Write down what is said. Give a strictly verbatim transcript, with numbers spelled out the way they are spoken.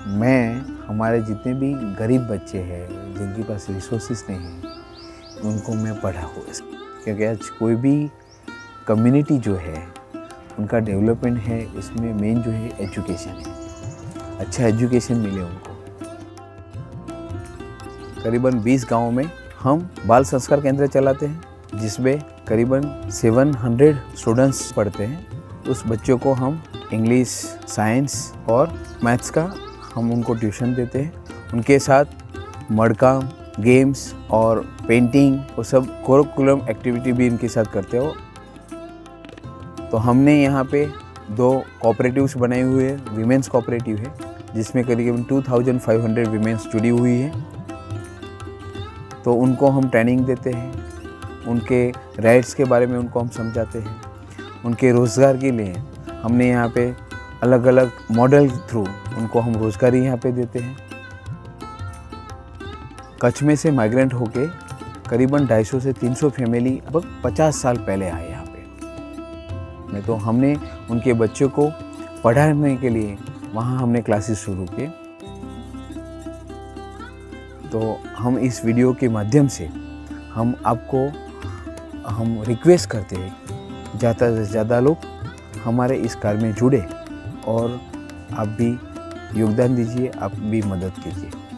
मैं हमारे जितने भी गरीब बच्चे हैं जिनके पास रिसोर्सेज नहीं हैं उनको मैं पढ़ाऊँ, क्योंकि आज कोई भी कम्युनिटी जो है उनका डेवलपमेंट है, इसमें मेन जो है एजुकेशन है। अच्छा एजुकेशन मिले उनको। करीबन बीस गांवों में हम बाल संस्कार केंद्र चलाते हैं, जिसमें करीबन सात सौ स्टूडेंट्स पढ़ते हैं। उस बच्चों को हम इंग्लिश, साइंस और मैथ्स का हम उनको ट्यूशन देते हैं। उनके साथ मडकाम, गेम्स और पेंटिंग वो सब करिकुलम एक्टिविटी भी इनके साथ करते हो। तो हमने यहाँ पे दो कोऑपरेटिव्स बनाए हुए हैं। वीमेंस कोऑपरेटिव है जिसमें करीबन दो हज़ार पाँच सौ वीमेंस जुड़ी हुई है। तो उनको हम ट्रेनिंग देते हैं, उनके राइट्स के बारे में उनको हम समझाते हैं। उनके रोज़गार के लिए हमने यहाँ पे अलग अलग मॉडल थ्रू उनको हम रोज़गारी यहाँ पे देते हैं। कच्छ में से माइग्रेंट होके करीबन ढाई सौ से तीन सौ फैमिली लगभग पचास साल पहले आए यहाँ पे। मैं तो हमने उनके बच्चों को पढ़ाने के लिए वहाँ हमने क्लासेस शुरू किए। तो हम इस वीडियो के माध्यम से हम आपको हम रिक्वेस्ट करते हैं ज़्यादा से ज़्यादा लोग हमारे इस कार्य में जुड़े और आप भी योगदान दीजिए, आप भी मदद कीजिए।